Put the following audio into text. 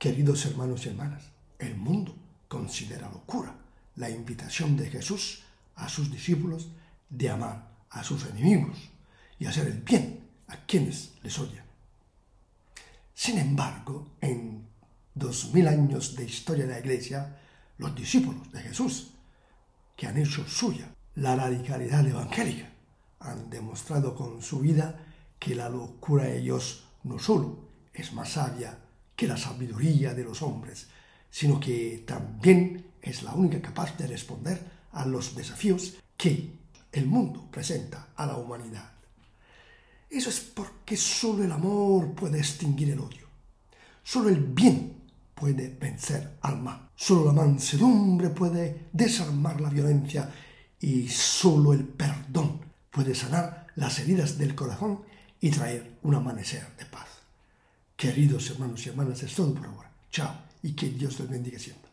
Queridos hermanos y hermanas, el mundo considera locura la invitación de Jesús a sus discípulos de amar a sus enemigos y hacer el bien a quienes les odian. Sin embargo, en 2000 años de historia de la Iglesia, los discípulos de Jesús, que han hecho suya la radicalidad evangélica, han demostrado con su vida que la locura de Dios no solo es más sabia que la sabiduría de los hombres, sino que también es la única capaz de responder a los desafíos que el mundo presenta a la humanidad. Eso es porque solo el amor puede extinguir el odio. Solo el bien puede vencer al mal. Solo la mansedumbre puede desarmar la violencia y solo el perdón puede sanar las heridas del corazón y traer un amanecer de paz. Queridos hermanos y hermanas, es todo por ahora. Chao y que Dios los bendiga siempre.